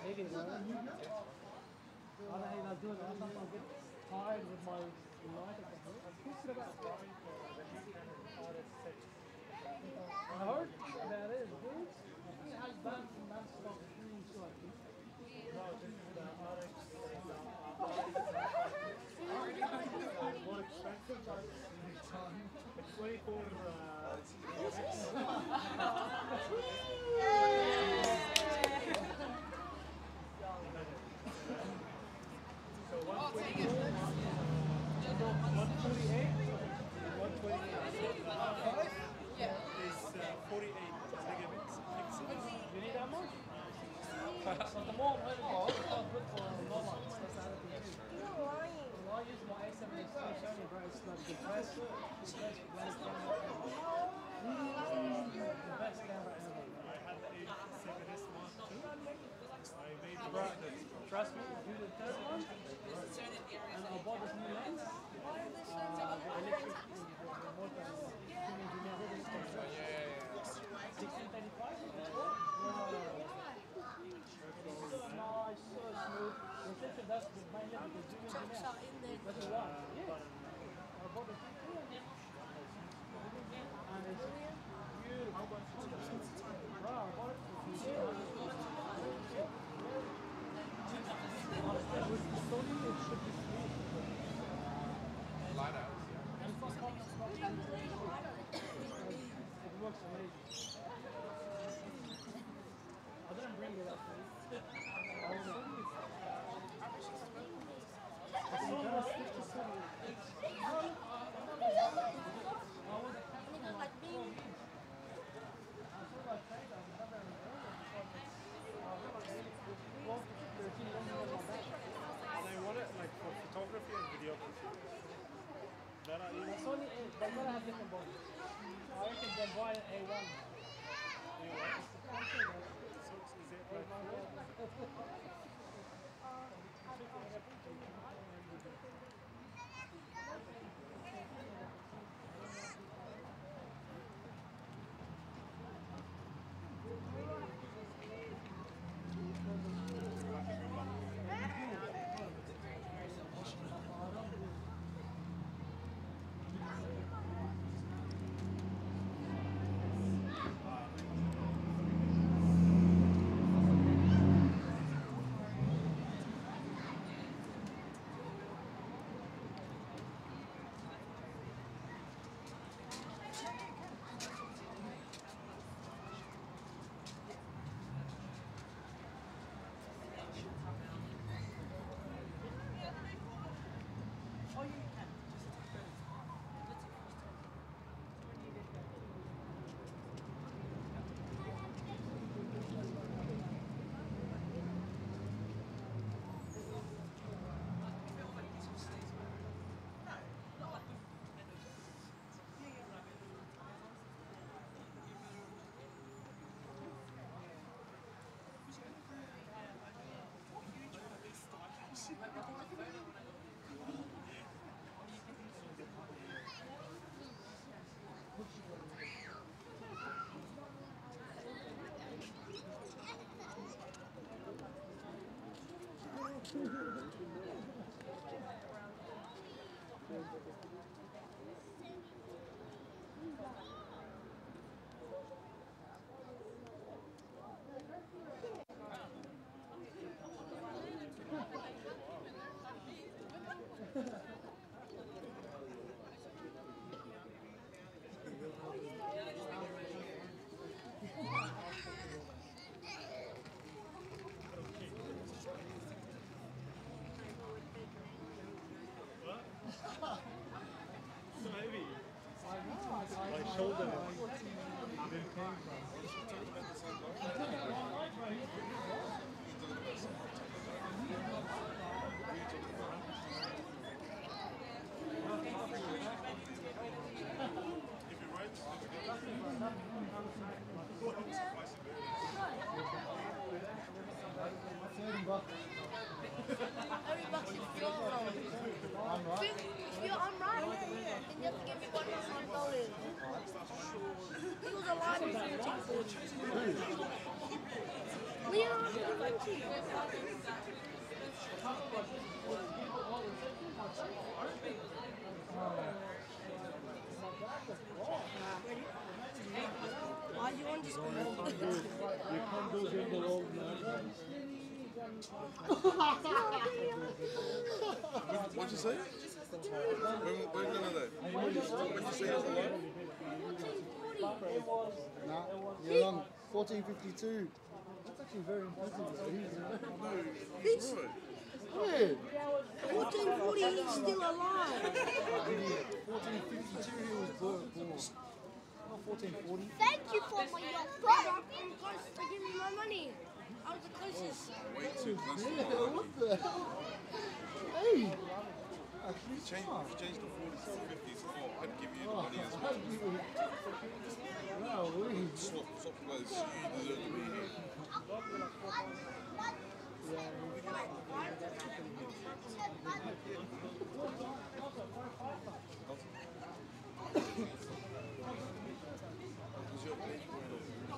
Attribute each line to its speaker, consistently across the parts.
Speaker 1: eating it. I don't eat that good. I get tired with my United. I'm thinking about I heard about it, dude. I think it has bad non-stop streams, so I think. No, this is the RX. More expensive, but it's 24. So 128, 128. Yeah. Is 48 megabits pixels. You need that much? So the more it's not good for mobile. That's the other thing too. You're lying. Well, I use my A7S Sony, bro. It's like the best camera ever. The best camera ever. I had the A7S Mark II. I made the trust me, do the third one. And I bought this new lens. The electric motor. 1635. Nice, so smooth. The that's the main lens. That's the one. Yes. I bought the and it's beautiful. Wow, I bought it for with the Sony, it should be smooth.
Speaker 2: Light out.
Speaker 1: And for it works amazing. I didn't bring it up. I was sending it. It's so much stick to Sony.
Speaker 3: They want it like for photography and videography.
Speaker 1: It's only they're gonna have different bodies. I reckon they're buying A1.
Speaker 3: So is it like my shoulder.
Speaker 4: $30 if you're wrong. If I'm right, then you have to give me $100. He was alive in 1940. Leonardo da Vinci. Why do you want to just go?
Speaker 3: You can't do it in the old
Speaker 2: What'd you say? When none of that? When you say that alone?
Speaker 5: Nah, you're wrong. 1452. That's actually very impressive.
Speaker 4: This,
Speaker 5: Yeah.
Speaker 4: 1440, he's still alive.
Speaker 5: Idiot. 1452 he was born. Not 1440.
Speaker 4: Thank you for your phone. I'm close to give me my money. I was the closest.
Speaker 2: Way too close.
Speaker 5: Yeah, what the hell? Hey!
Speaker 2: If you change the 40s to 50s, I'd give you the money as well.
Speaker 5: Wow, we.
Speaker 2: Swap guys, you deserve to be here. What's your page going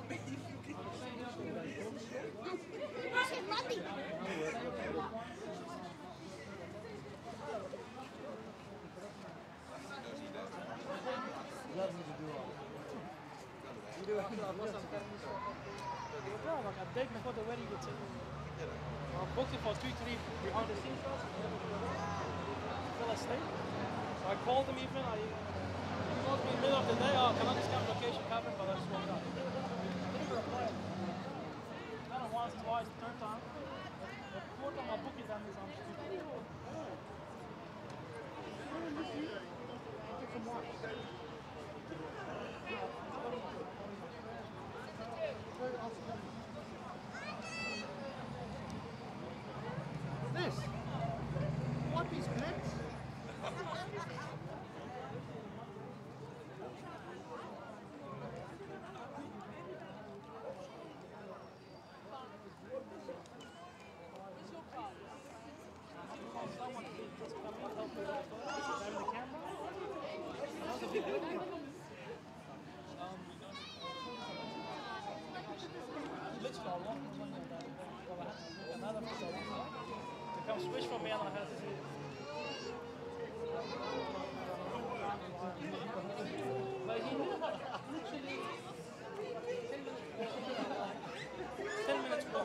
Speaker 1: Yeah, like a day before the wedding, it's booked it for 2 to leave behind the scenes first. Fell asleep. So I called him even. He called me in the middle of the day. Oh, can I just get location covered? But I just walked out. Didn't reply. Kind of once, twice, third time. The fourth time I booked it, that means I'm stupid.
Speaker 5: This? What is next?
Speaker 1: Come switch from me and I had to see. But he knew about literally 10 minutes walk.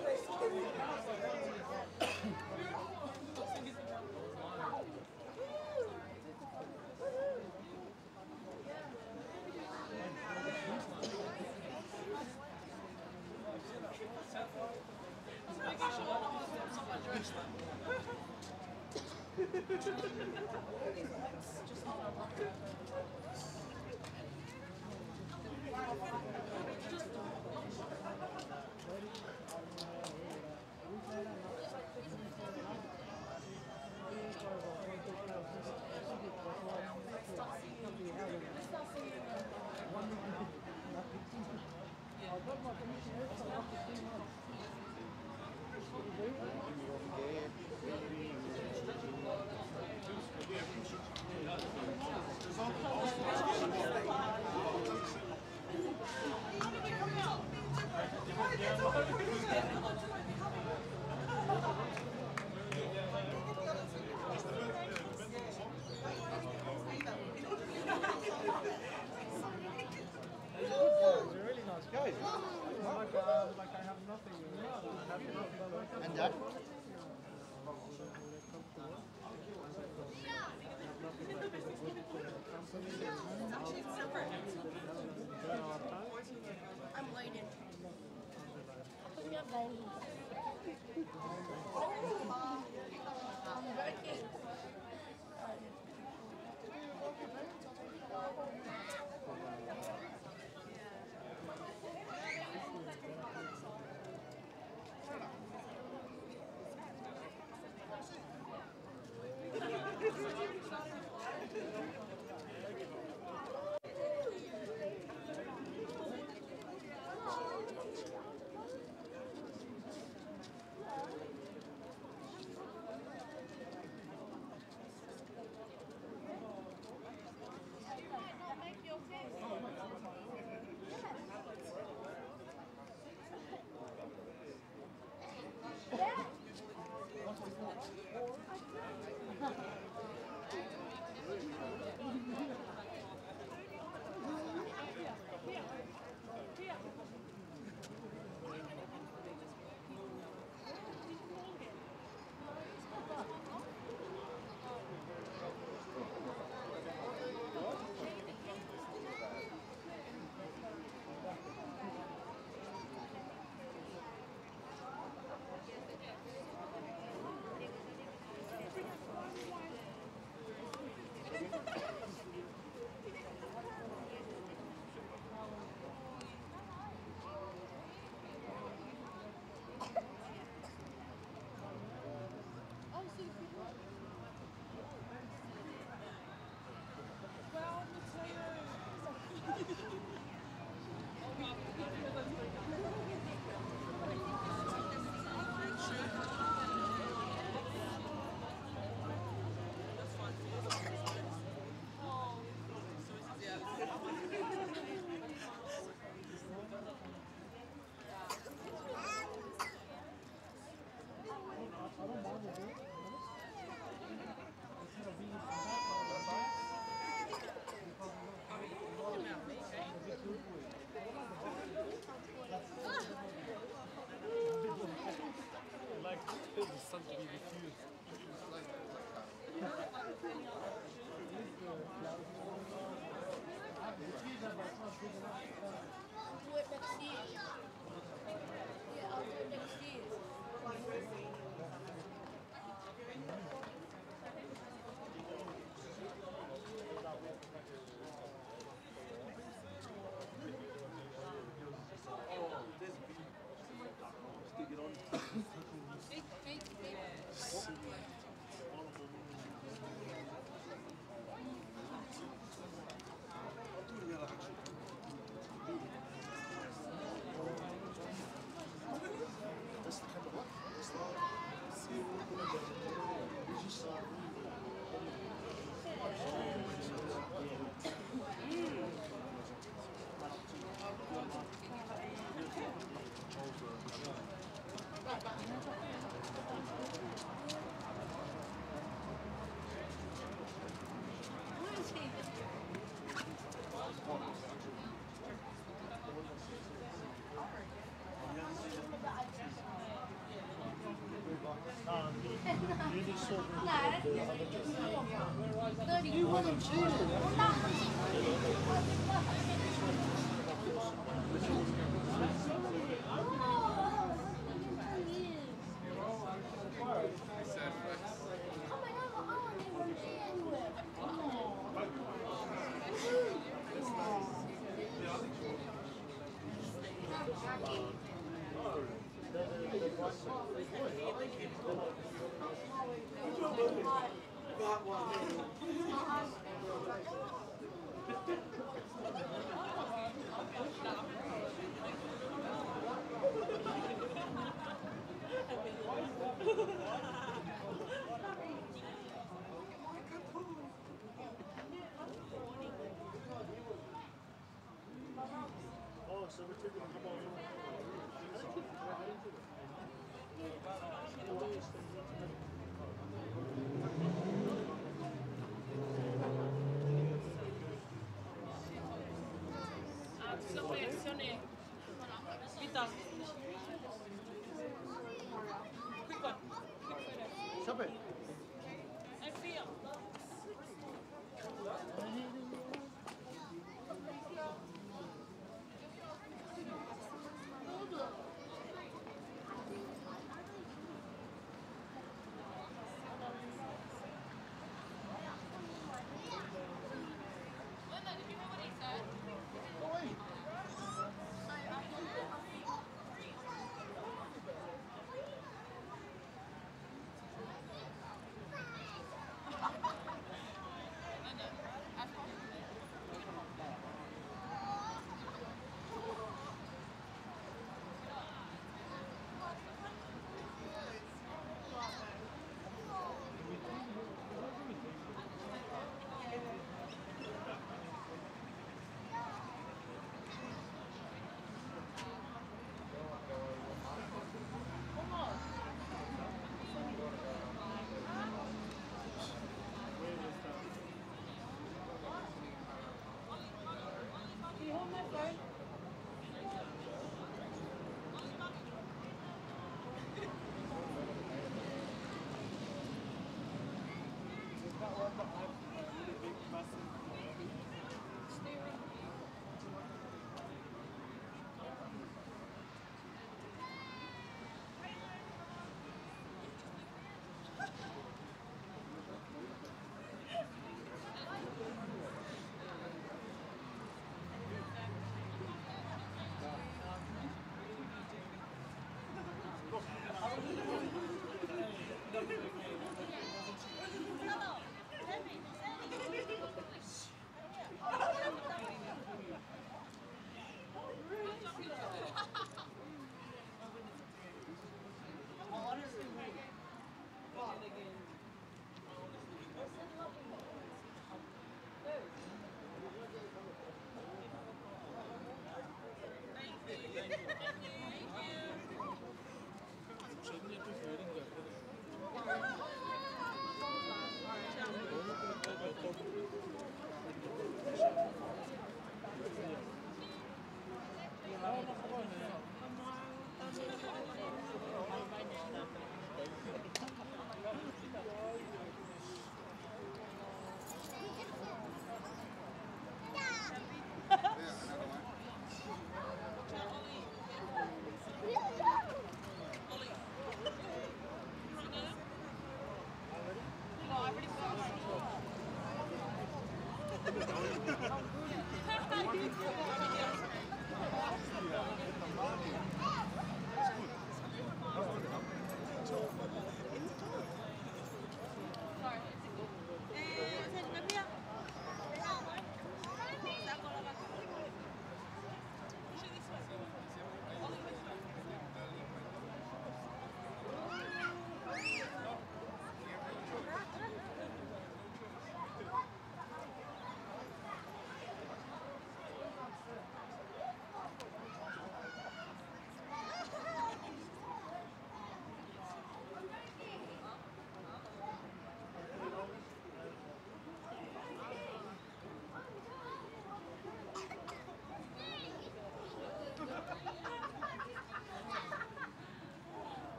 Speaker 5: And that?
Speaker 4: I'm waiting. Put me up, baby. I'm working. Do it next year. Yeah, I'll do it next year. Where is he?
Speaker 3: You just saw me.
Speaker 5: You wasn't cheating.
Speaker 3: Oh, so we're taking a couple
Speaker 5: Stop it.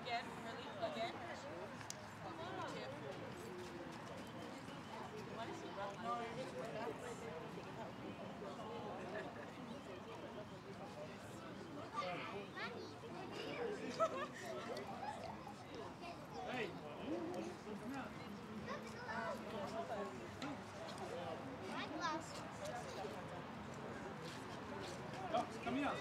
Speaker 1: Come here.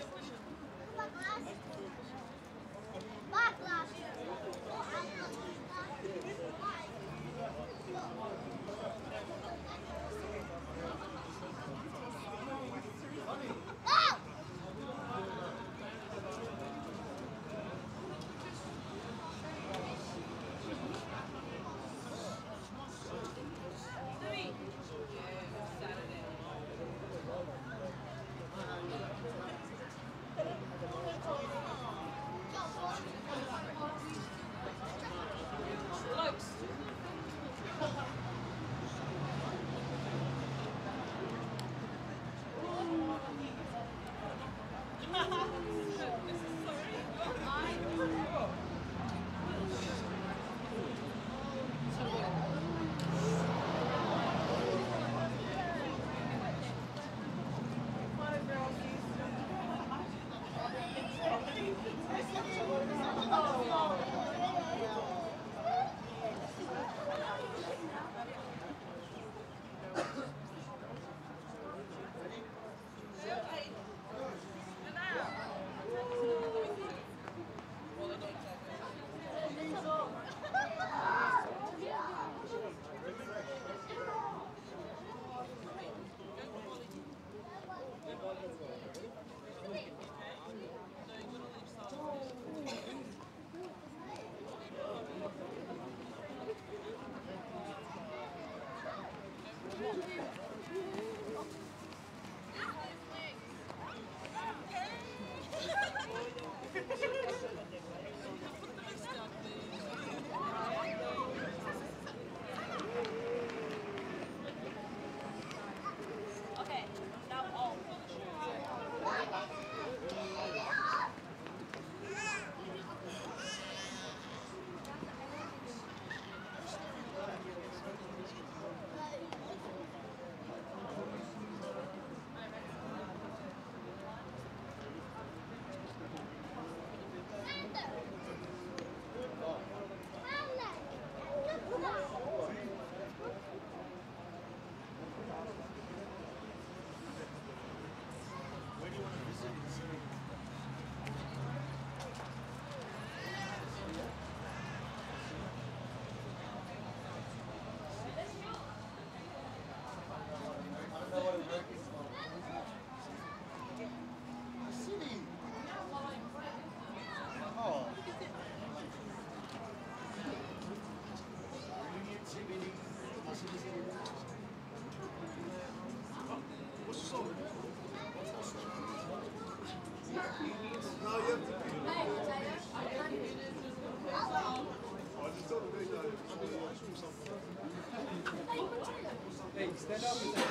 Speaker 1: Hey, stand up. Stand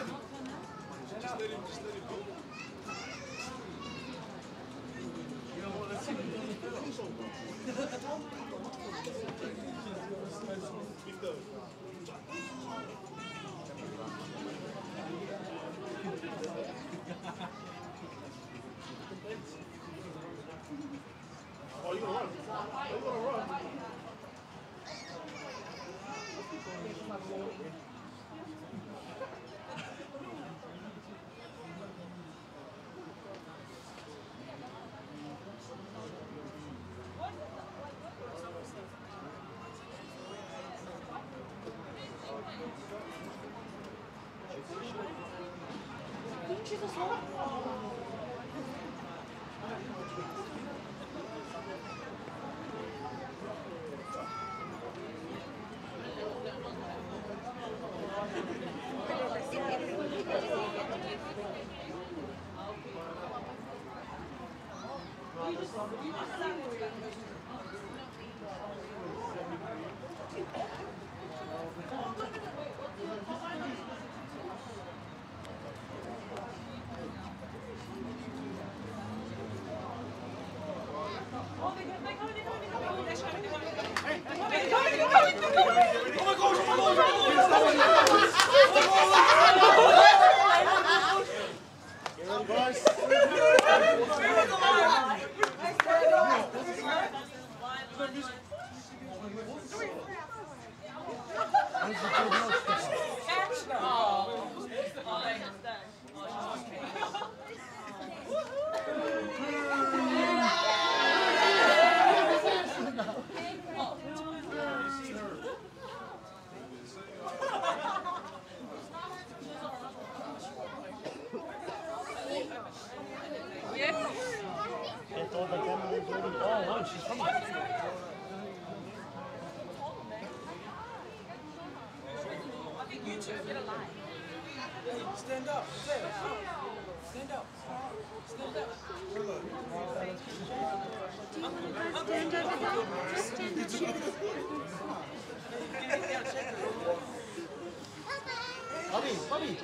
Speaker 1: up.
Speaker 2: Just let it go.
Speaker 1: You know what? Let's see.
Speaker 3: Oh, you gonna run? Oh, you gonna run?
Speaker 6: Oh, they're coming.
Speaker 1: Stand up. Stand up. Stand up.
Speaker 5: Bobby.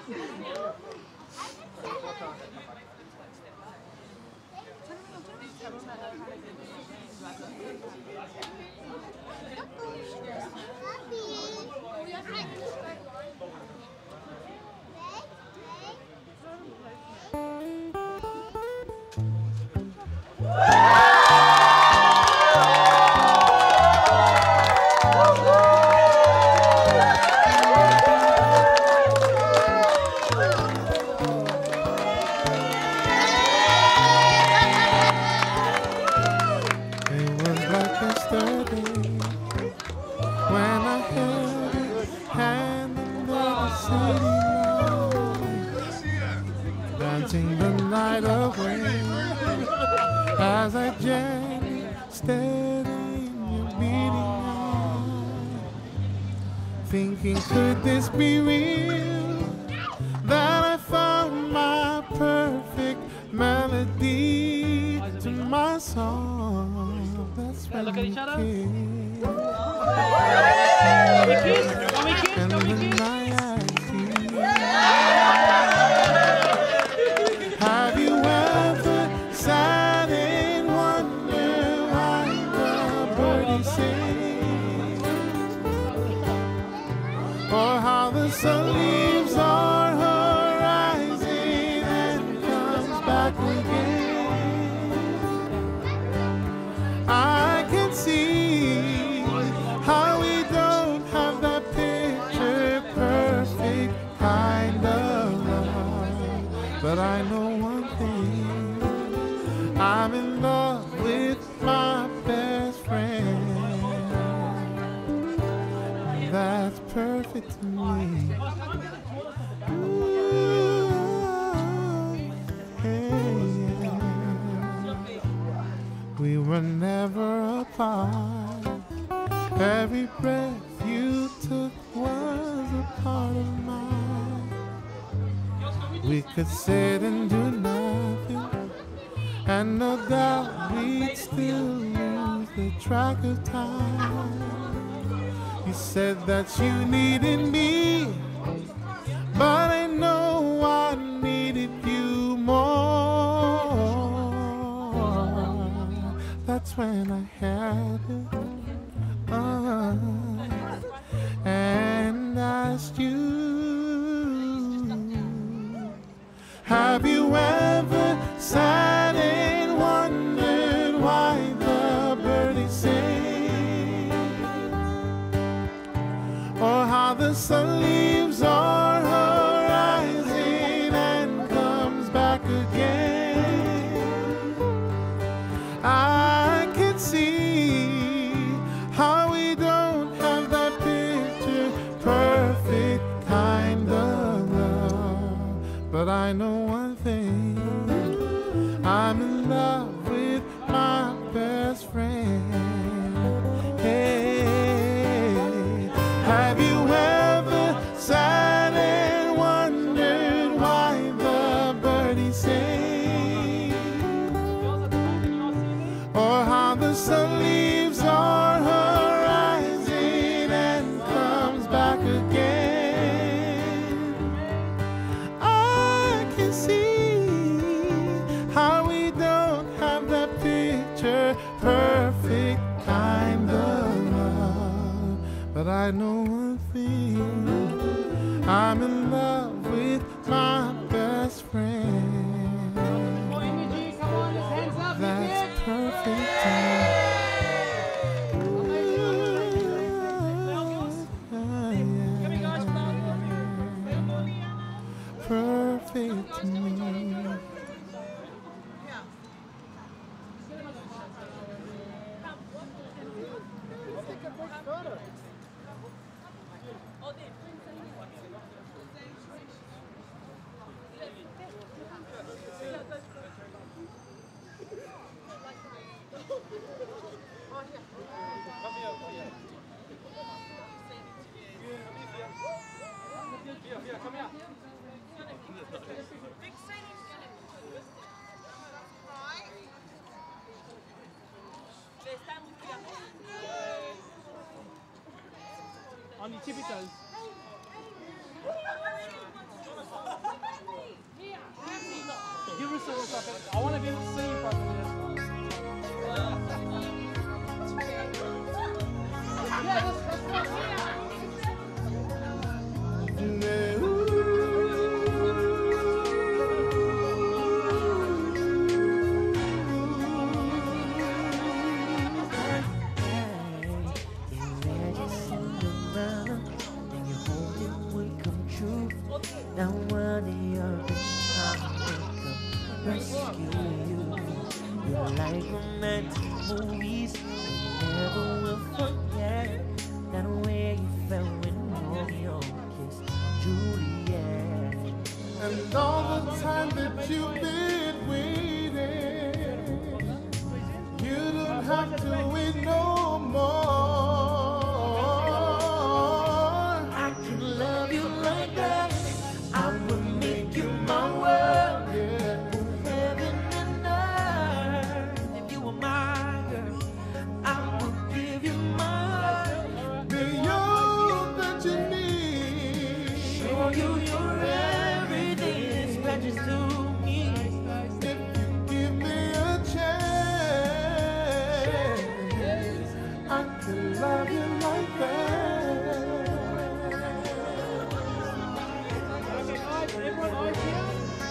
Speaker 6: dancing the night away as I gently stared in your beating eyes, thinking, could this be real? That I found my perfect melody to my song. That's when
Speaker 1: Look at each other.
Speaker 6: Have you ever sat and wondered why the birdies sing, or how the sun leaves our horizon and comes back again? I can see how we don't have that picture perfect kind of love, but I know one thing, I'm in love with my best friend. That's perfect to me. Ooh, hey, yeah. We were never apart. Every breath you took was a part of mine. We could sit and do nothing, and no doubt we'd still lose the track of time. You said that you needed me, but I know I needed you more. That's when I had it, and asked you, have you ever sat and wondered why the birdies sing, or how the sun leaves our horizon and comes back again? I can see how we don't have that picture perfect kind of love, but I know one thing, I'm in love with my best friend. Hey, have you ever sat and wondered why the birdies sing, or how the sun leaves our horizon and comes back again? I can see how we don't have that picture perfect kind of love, but I know one thing, I'm in love with my best friend. That's perfect to me. Perfect. perfect to me.
Speaker 1: On your tippy toes. Give us a look up. I want to be able to see you properly. Yeah, that's
Speaker 7: Now one day you're rescue you. You're like romantic movies. You never will forget that way you felt when Romeo kissed Juliet.
Speaker 6: And all the time that you've been waiting, you don't have to wait no more.
Speaker 7: I can love you like that. I will make you my world.
Speaker 6: Yeah.
Speaker 7: Heaven and earth. If you were my girl, I will give you my heart.
Speaker 6: Be all that you need.
Speaker 7: Show you you're everything that's precious to me.
Speaker 6: If you give me a chance, I can love you like that.
Speaker 1: Everyone eyes here.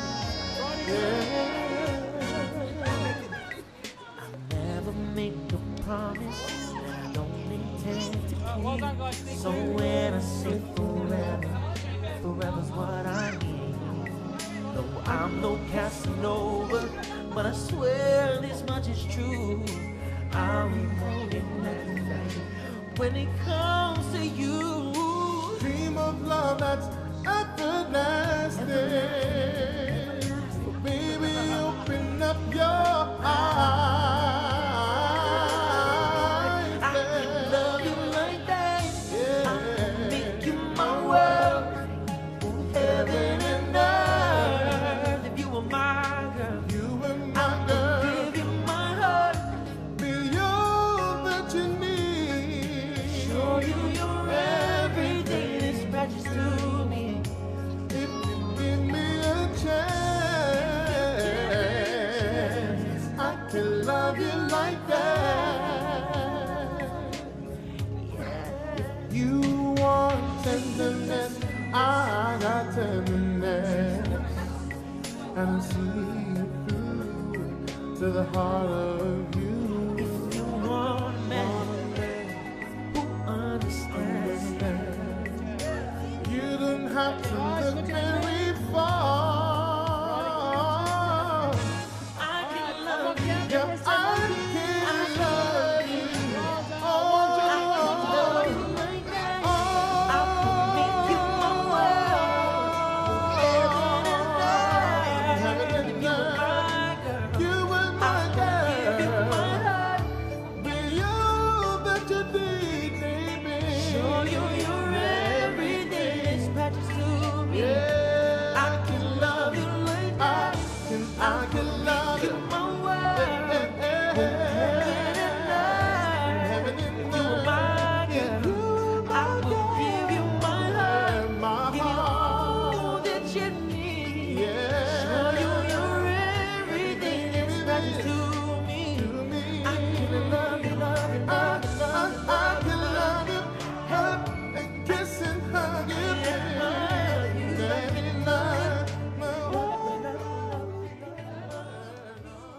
Speaker 7: I'll never make a promise that I don't intend to keep.
Speaker 1: Well done, guys.
Speaker 7: So when I say forever, forever's what I need. Though I'm no Casanova, but I swear this much is true. I'll be holding that night when it comes to you.
Speaker 6: Dream of love that's everlasting. So baby, open up your eyes.
Speaker 7: I can love you like that.
Speaker 6: Yeah.
Speaker 7: I can make you my world. Heaven and earth. If you were my girl,
Speaker 6: You and
Speaker 7: I
Speaker 6: my girl,
Speaker 7: will give you my heart.
Speaker 6: be all that you need.
Speaker 7: Show you you're everything that's precious to me.
Speaker 6: If you give me a chance, I can love you like that. If you want tenderness, I got tenderness. And I'll see you through to the heart of you.
Speaker 7: If you want a man who understands,
Speaker 6: You don't have to look very far.
Speaker 7: I can love you.
Speaker 6: Yeah, I can love you.
Speaker 7: I can love you like that. I will make you my world. Heaven and earth. If you were my girl,
Speaker 6: You and
Speaker 7: I
Speaker 6: my
Speaker 7: will give you my
Speaker 6: girl,
Speaker 7: heart.
Speaker 6: be all that you need, baby.
Speaker 7: Show you you're everything that's precious to me.
Speaker 6: Yeah,
Speaker 7: I can love you like that.
Speaker 6: I can love you.
Speaker 7: You my world. Heaven and earth.
Speaker 6: Heaven and
Speaker 7: If you were my girl, I will give you my heart.
Speaker 6: my
Speaker 7: Give you
Speaker 6: heart.
Speaker 7: all that you need.
Speaker 6: Yeah.
Speaker 7: Show you you're everything that's precious to me. I can love you, love you, love you,
Speaker 6: I
Speaker 7: love
Speaker 6: can love you, hug and kiss and hug you, baby. Let me love my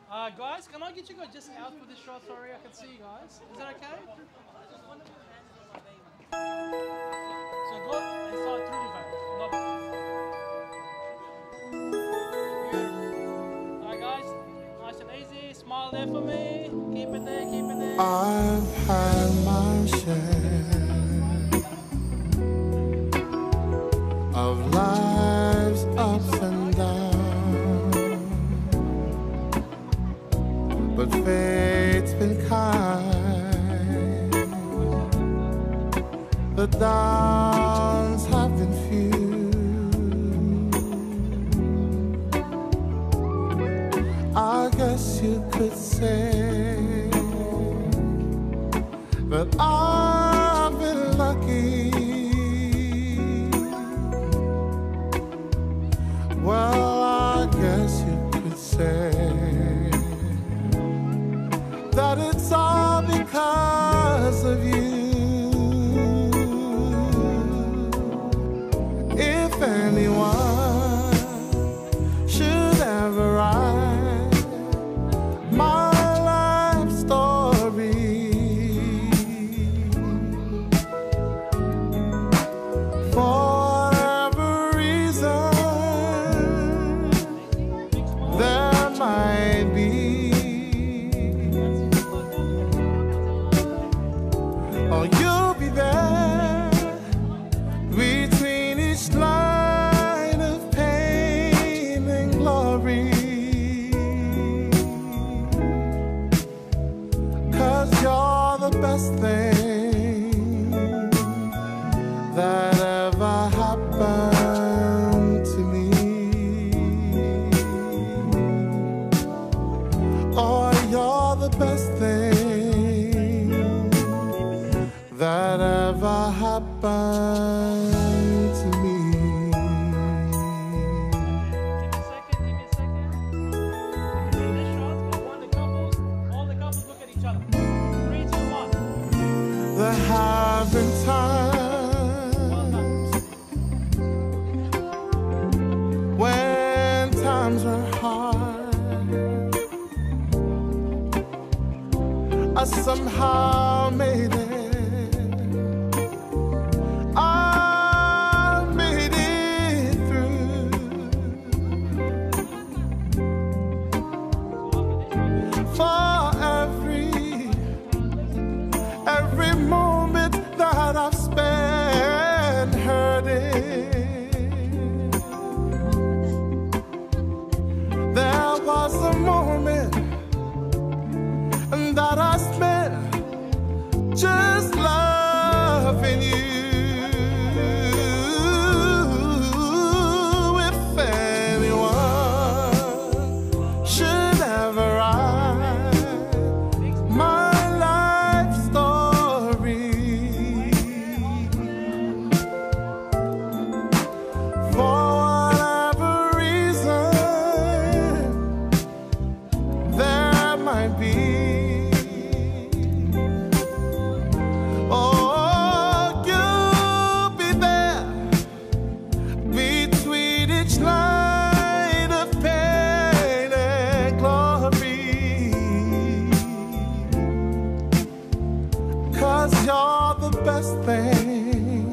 Speaker 1: Guys, can I get you guys just out for this shot? Sorry, I can see you guys. Is that okay? So go inside through the veil. Alright guys, nice and easy. Smile there for me. Keep it there, keep it there.
Speaker 6: I've had my share of life's ups and downs, but fate's been kind. The downs have been few. I guess you could say that I've been lucky. Well, I guess you could say that it's all because of you. If anyone should ever write my life story, for whatever reason there might be, oh, you'll be there between each line of pain and glory. 'Cause you're the best thing that ever happened to me. Oh, you're the best thing that ever happened to me.
Speaker 1: Give me a second. In this shot, we want the couples. All the couples look at each other. 3, 2, 1.
Speaker 6: There have been
Speaker 1: Well
Speaker 6: times
Speaker 1: done.
Speaker 6: when times were hard. I somehow made it. I made it through. For every moment that I've spent hurting, there was a moment that I spent just loving you. If anyone should ever write my life story, for whatever reason there might be, oh, you'll be there between each line of pain and glory. 'Cause you're the best thing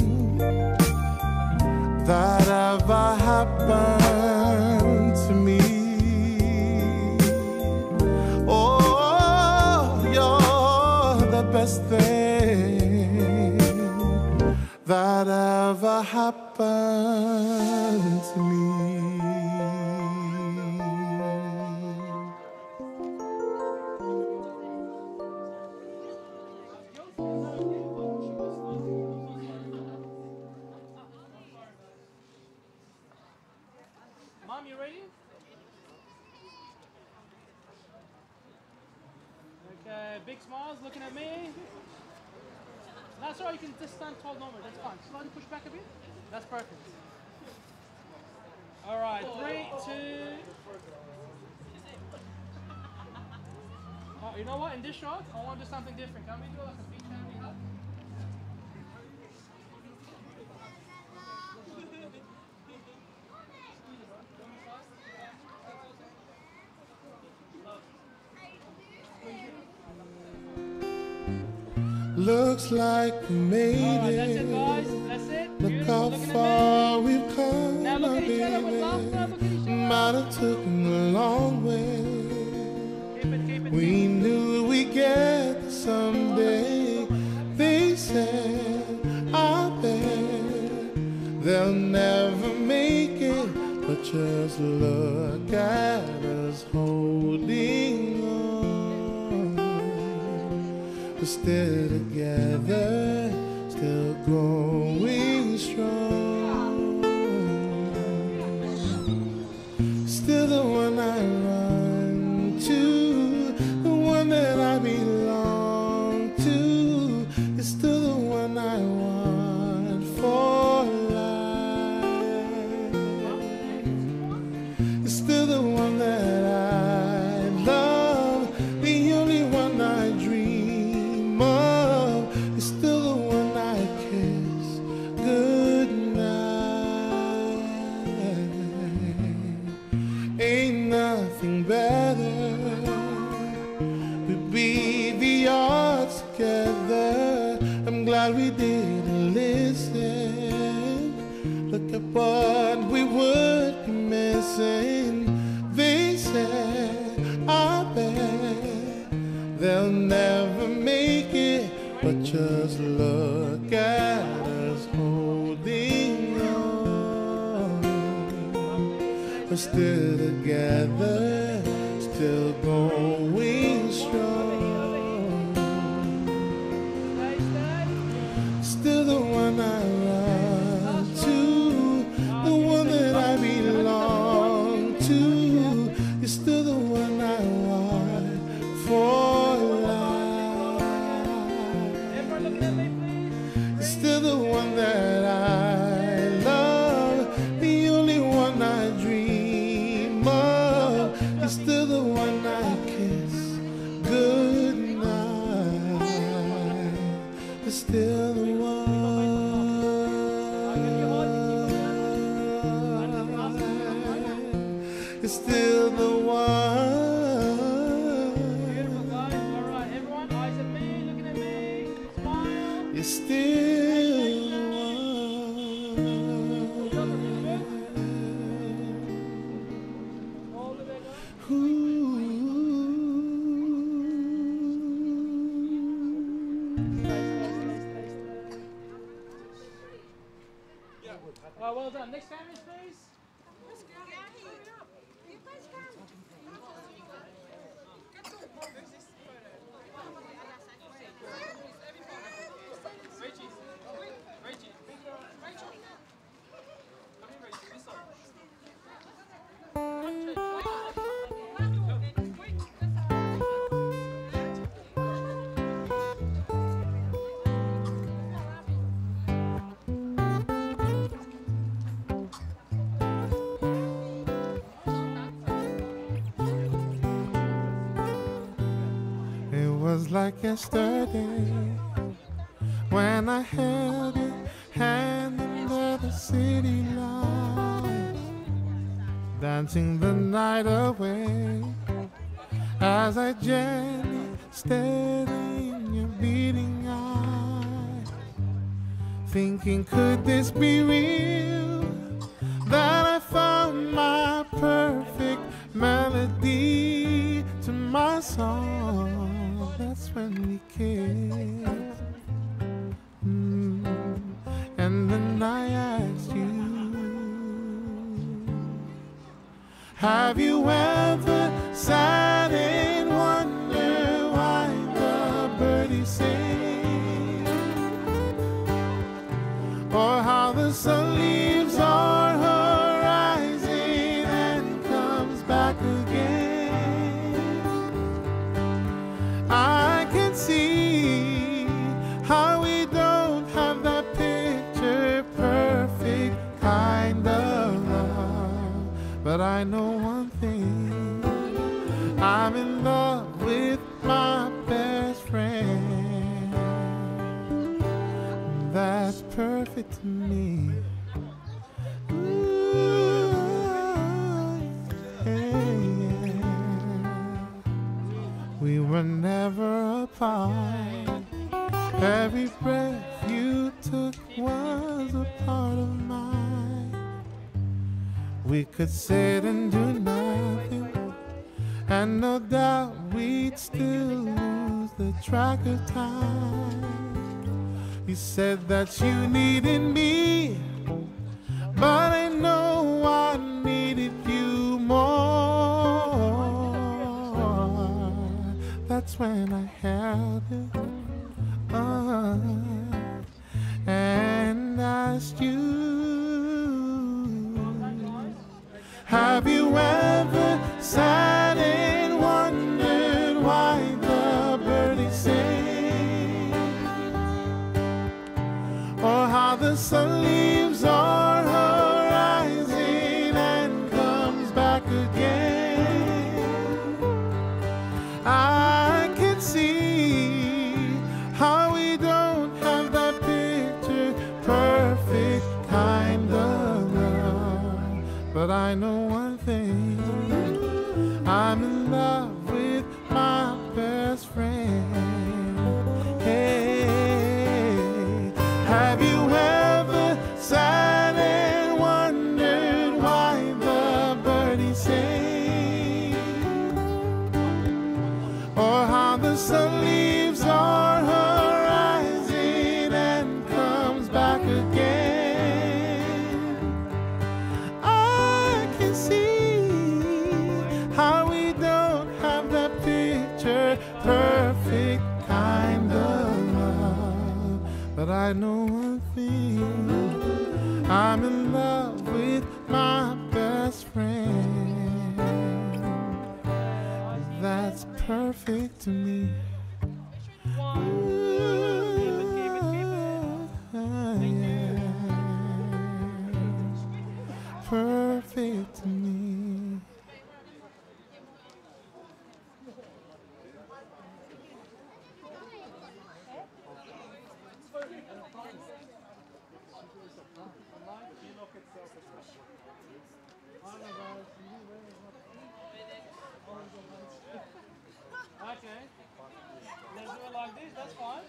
Speaker 6: that ever happened to me. Oh, you're the best thing that ever happened to me.
Speaker 1: Mom, you ready? Okay, big smiles, looking at me. That's all right, you can just stand tall normal, that's fine. Slightly push back a bit. That's perfect. All right, 3, 2. Oh, you know what, in this shot, I want to do something different. Can we do like a beach family hug?
Speaker 6: Looks like we made
Speaker 1: That's it,
Speaker 6: it.
Speaker 1: guys. That's it.
Speaker 6: Look
Speaker 1: Beautiful.
Speaker 6: how
Speaker 1: Looking at
Speaker 6: far we've come,
Speaker 1: Now look
Speaker 6: my
Speaker 1: at each other with
Speaker 6: baby.
Speaker 1: laughter. Look at each other.
Speaker 6: Might have taken a long way.
Speaker 1: Keep it.
Speaker 6: We knew we'd get there someday. They said, I bet they'll never make it, but just look at us holding on. We're still together, still going strong. Still the one I run to, the one that I belong to. It's still the one I want for life. It's still the one that I love, the only one I dream of. It's still the one I kiss goodnight. Ain't nothing better. We beat the odds together. I'm glad we didn't listen. Look at what we would be missing. They said, I bet they'll never make it, but just look at us holding on. We're still together, still going strong. Still the one I run to, the one that I belong to. You're still the one I want for life. You're still the one that I love, the only one I dream of. You're still the one I kiss goodnight. You're still the one. You're still the
Speaker 1: Beautiful,
Speaker 6: one.
Speaker 1: guys. All right, everyone, eyes at me, looking at me. Smile.
Speaker 6: You're still the
Speaker 1: All the way down.
Speaker 6: one.
Speaker 1: Well done. Next cameras, please.
Speaker 6: It was like yesterday when I held your hand under the city lights, dancing the night away as I gently stared in your beating eyes, thinking, could this be real? That I found my perfect melody to my song. That's when we kissed. And then I asked you, have you ever sat and wondered why the birdies sing, or how the sun leaves our horizon and comes back again? I can see how we don't have that picture perfect kind of love, but I know one thing, I'm in love with my best friend. That's perfect to me. Ooh, yeah. We were never apart, Every breath you took was a part of mine. We could sit and do nothing, and no doubt we'd still lose the track of time. You said that you needed me, but I know I needed you more. That's when I held you and asked you, have you ever sat and wondered why the birdies sing, or how the sun leaves our horizon and comes back again? I can see how we don't have that picture perfect kind of love, but I know one thing, I'm in love with my best friend. Hey, have you ever sat and wondered why the birdies sing, or how the sun leaves our horizon and comes back again? I can see how we don't have that picture perfect kind of love, but I know one thing, I'm in love with my best friend. That's perfect to me. Yeah. Perfect to me.
Speaker 1: Okay. Let's do it like this, that's fine.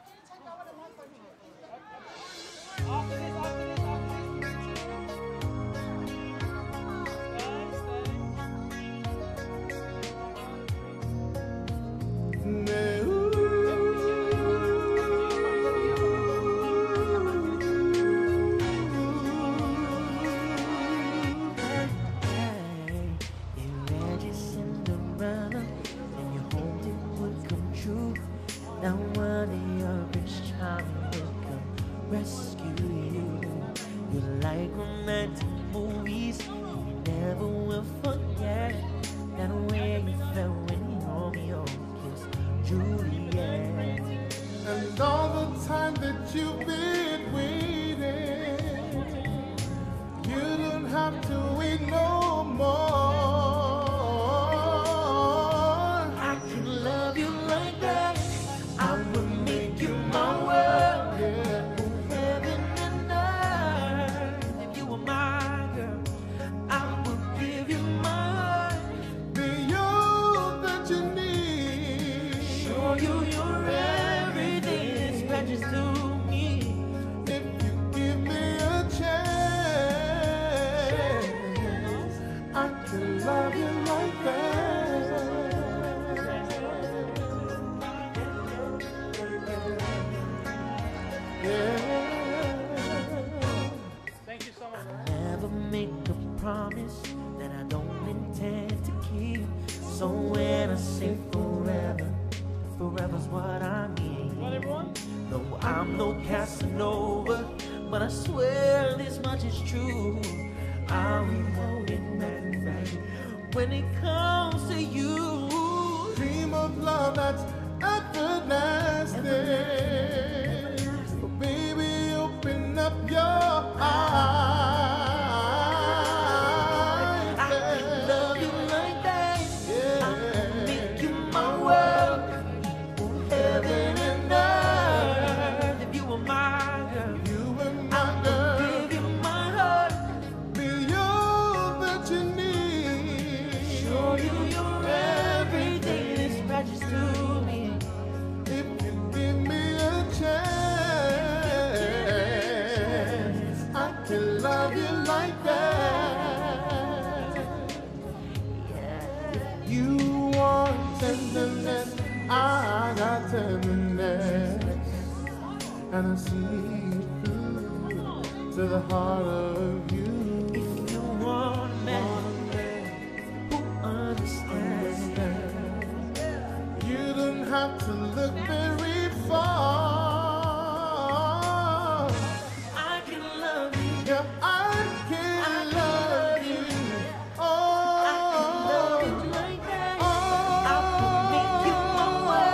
Speaker 1: After this, after this, after this.
Speaker 7: Now one of your Prince Charming will come rescue you. You like romantic movies, you never will forget that way you felt when Romeo kissed Juliet.
Speaker 6: And all the time that you've been waiting, you don't have to wait no more.
Speaker 7: I can love you like that. I will make you my world.
Speaker 6: Yeah.
Speaker 7: Heaven and earth. If you were my girl, I will give you my heart.
Speaker 6: Be all that you need.
Speaker 7: Show you you're everything that's precious to me.
Speaker 6: If you give me a chance, I can love you like that.
Speaker 1: Thank you so much.
Speaker 7: Never make a promise that I don't intend to keep. So when I say forever, forever's what I mean.
Speaker 1: Got everyone?
Speaker 7: No, I'm no Casanova, but I swear this much is true. I won't admit right when it comes to you.
Speaker 6: Dream of love that's everlasting. But baby, open up your eyes.
Speaker 7: I can love you like that.
Speaker 6: Yeah.
Speaker 7: I can make you my world. Heaven and earth. If you were my girl,
Speaker 6: You and
Speaker 7: I
Speaker 6: my girl,
Speaker 7: give you my heart.
Speaker 6: be all that you need.
Speaker 7: Show you you're everything that's precious to me.
Speaker 6: You want tenderness, I got tenderness, and I see through to the heart of you.
Speaker 7: If you want a man who understands,
Speaker 6: you don't have to look very far.
Speaker 7: I can love you.
Speaker 6: Yeah, I can love you. Oh,
Speaker 7: I can love you like that. I can make you my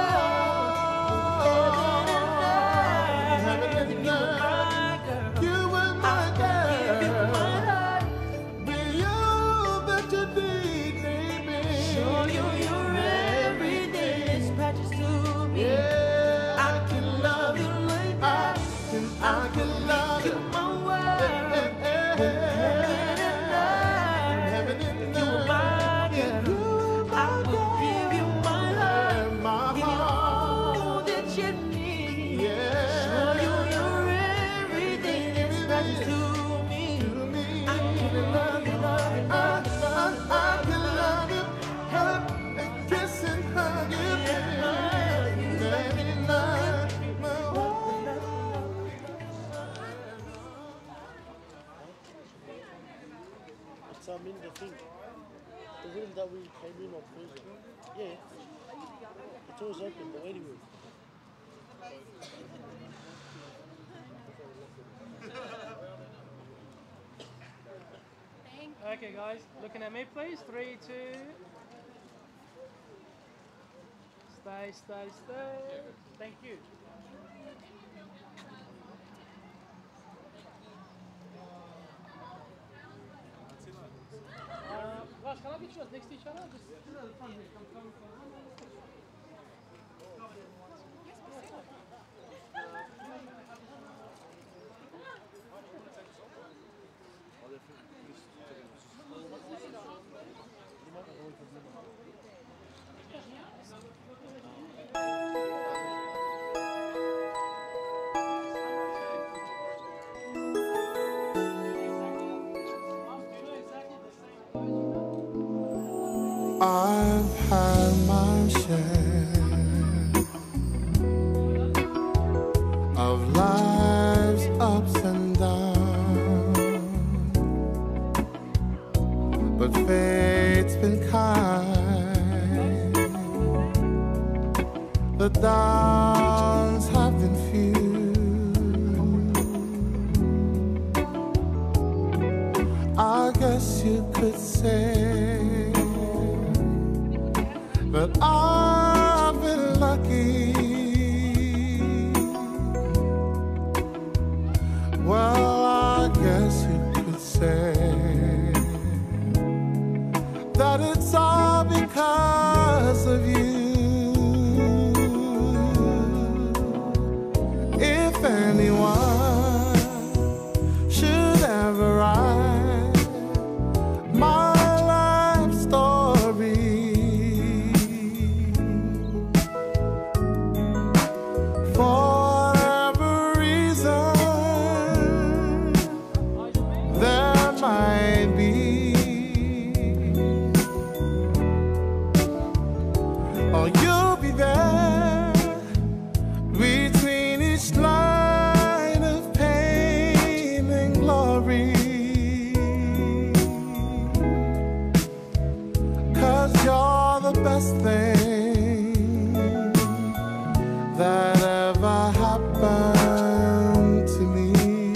Speaker 7: world. Heaven and earth. You were my girl. You were my girl.
Speaker 6: Be all that you need, baby.
Speaker 7: Show you your everyday dispatches to me.
Speaker 6: Yeah,
Speaker 7: I can love you like that.
Speaker 6: I can love you.
Speaker 7: My world.
Speaker 6: Heaven and
Speaker 7: You are my girl. I will give you my heart.
Speaker 6: my
Speaker 7: Give you
Speaker 6: heart.
Speaker 7: all that you need. Show you your everyday dispatches to me. I can love you, love you, love you, love you.
Speaker 6: I can love you, hug and kiss and hug you, baby. Let me love my world.
Speaker 3: It's in the thing. The room that we came in on Thursday. Yeah. It's always open, the waiting room.
Speaker 1: Okay, guys, looking at me, please. 3, 2. Stay, stay, stay. Thank you. Guys, can I get you guys next to each other? Just at the front here. Come.
Speaker 6: I've had my share of life's ups and downs, but fate's been kind. The downs have been few. I guess you could say but I've been lucky. Well, I guess you could say that it's all because of you. If anyone should ever write my life story, for whatever reason there might be, oh, you'll be there between each line of pain and glory, 'cause you're the best thing that ever happened to me.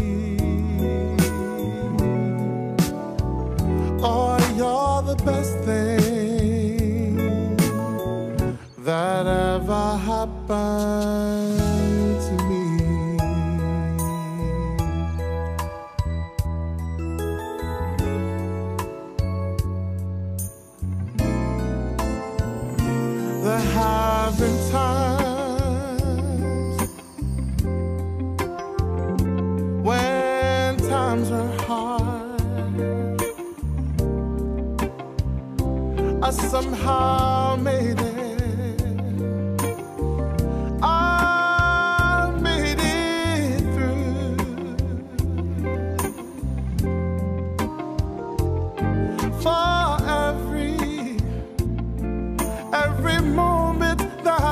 Speaker 6: Oh, you're the best thing that ever happened to me. There have been times when times were hard. I somehow made it. I made it through. For every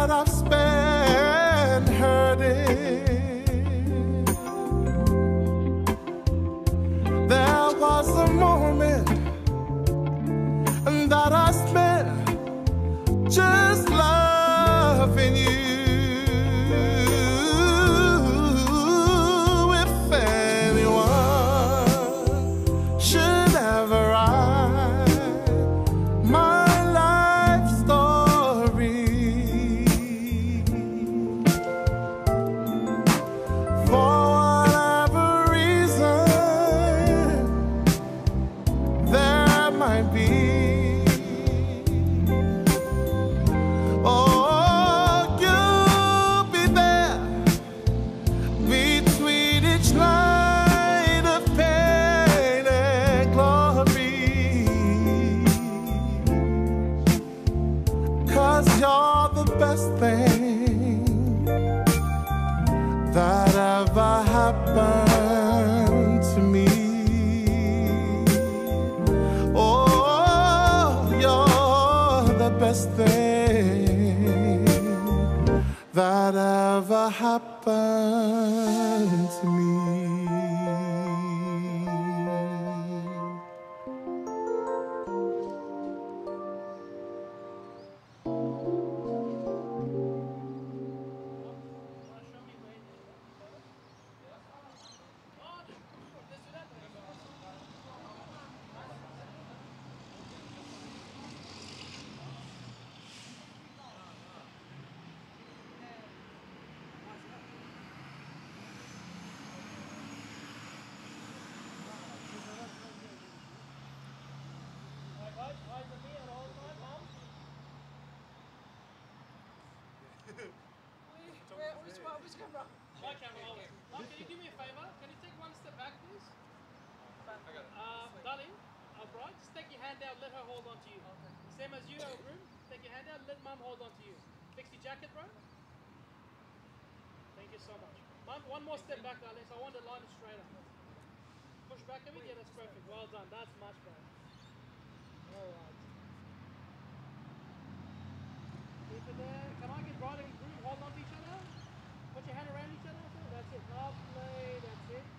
Speaker 6: that I've spent hurting. There was a moment that I spent just loving you. If anyone should ever write my life story, for whatever reason there might be, oh, you'll be there between each line of pain and glory, 'cause you're the best thing that ever happened to me. Oh, you're the best thing that ever happened to me.
Speaker 1: My camera always. Mom, can you do me a favor? Can you take one step back, please? Darling, Brian, just take your hand out, let her hold on to you. Same as you, groom. Take your hand out, let mom hold on to you. Fix your jacket, bro. Thank you so much. Mom, one more step back, darling, so I want the line straighter. Push back a bit, yeah, that's perfect. Well done, that's much better. Alright. Keep it there. Can I get Brian and groom hold on to each other? Put your hand around each other. That's it. Lovely. That's it.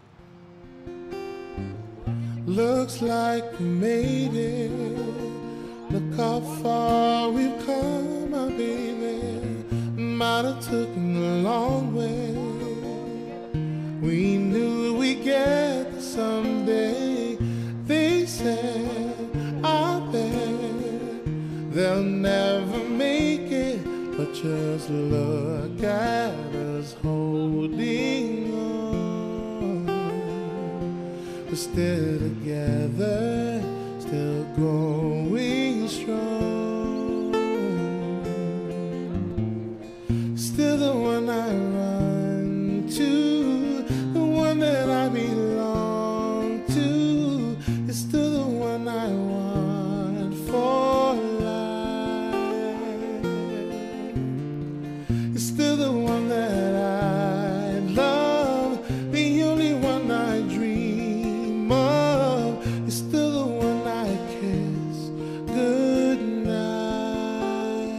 Speaker 1: Easy.
Speaker 6: Looks like we made it. Look how far we've come, my baby. Might have taken a long way. We knew we'd get there someday. They said, I bet they'll never make it. But just look at us holding on. We're still together, still going strong. Still the one I run to, the one that I belong to. It's still the one I want for life. It's still the one that I love, the only one I dream of. It's still the one I kiss goodnight.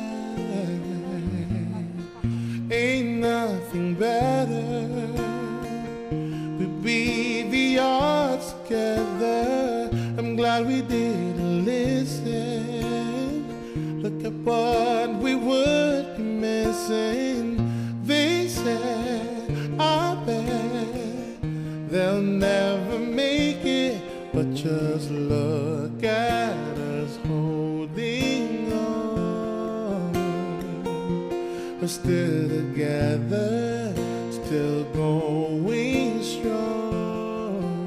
Speaker 6: Ain't nothing better. We beat the odds together. I'm glad we didn't listen. Look at what we would be missing. They said, I bet they'll never make it. But just look at us holding on. We're still together, still going strong.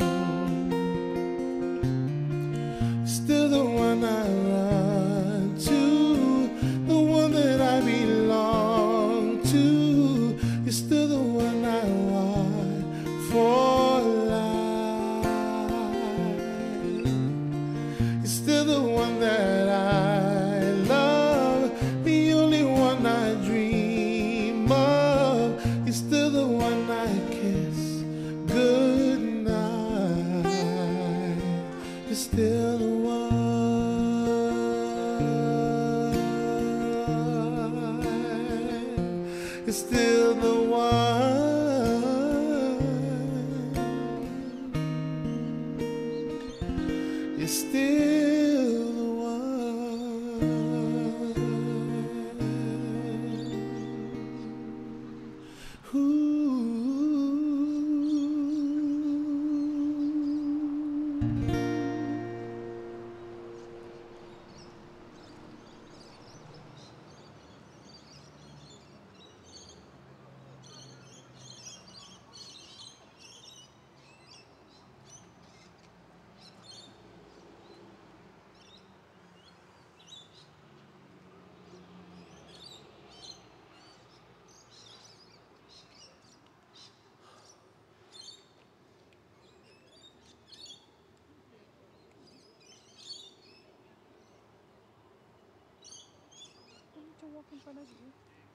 Speaker 6: Still the one I run to, the one that I belong to. You're still the one I want for life. You're still the one that I love, the only one I dream of. You're still the one I kiss good. is still the one. You're still the one. Ooh.
Speaker 8: To walk in front of you.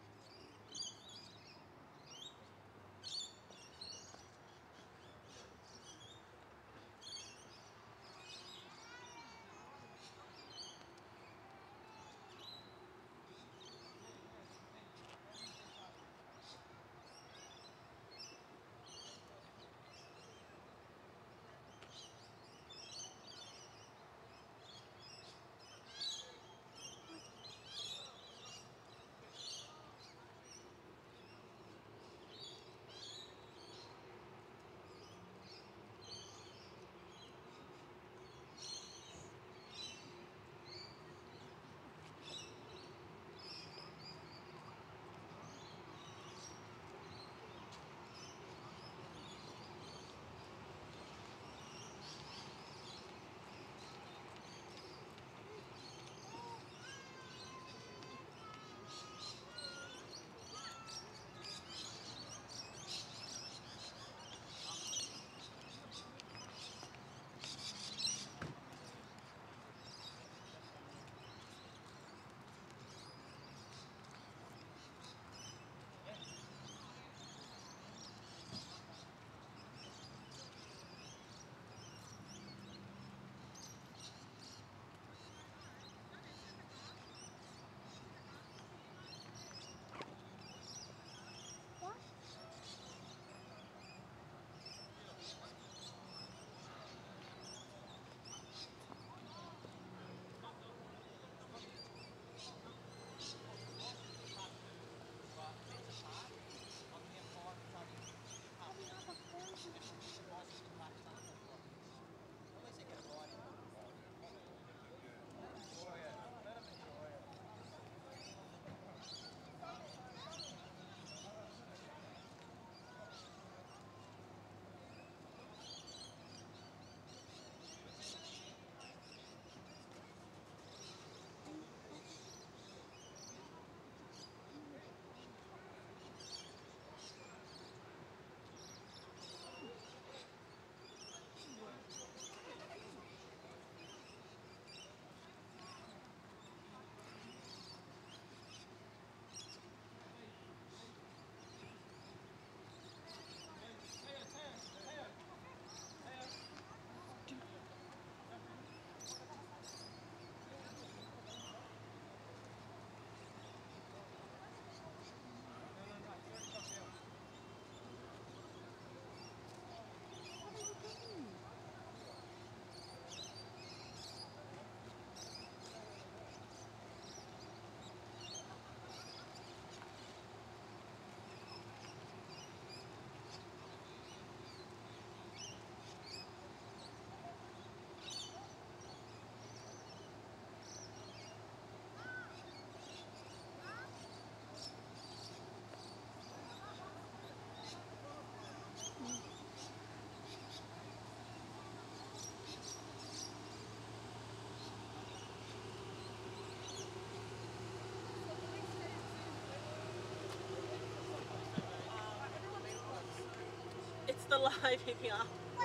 Speaker 9: It's the live in here.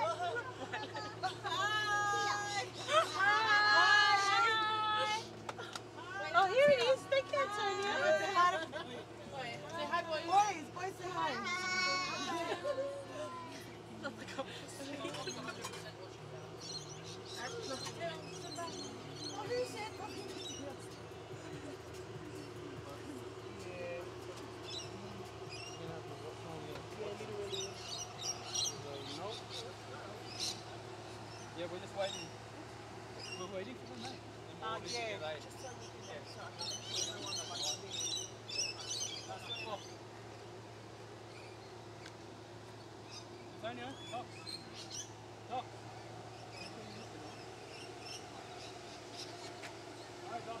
Speaker 9: Oh, here it is. Thank you, Antonia. Say hi, boys. Boys, say hi.
Speaker 1: We're just waiting. We're waiting for the night.
Speaker 9: Yeah.
Speaker 1: Antonio, Doc. Doc. Hi, Doc.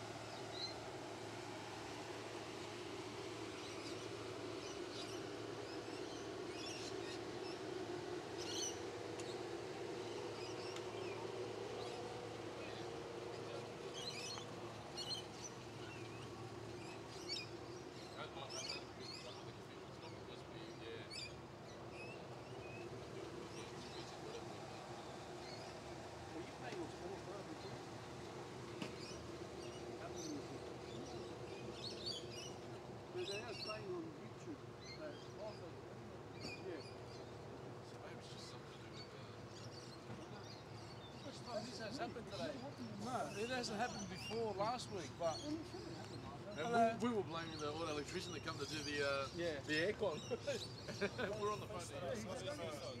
Speaker 1: This has happened today. No, it hasn't happened before last week, but
Speaker 2: And we were blaming the oil electrician that come to do the aircon. We're on the phone now.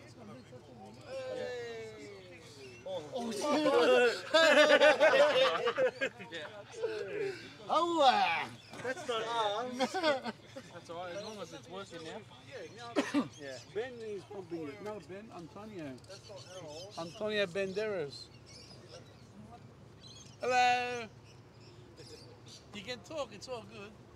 Speaker 5: Oh,
Speaker 2: Yeah.
Speaker 5: oh,
Speaker 3: That's not arms.
Speaker 1: that's alright as long as it's working now. Yeah. Ben is probably no Ben, Antonio. Antonio Banderas. Hello. You can talk. It's all good.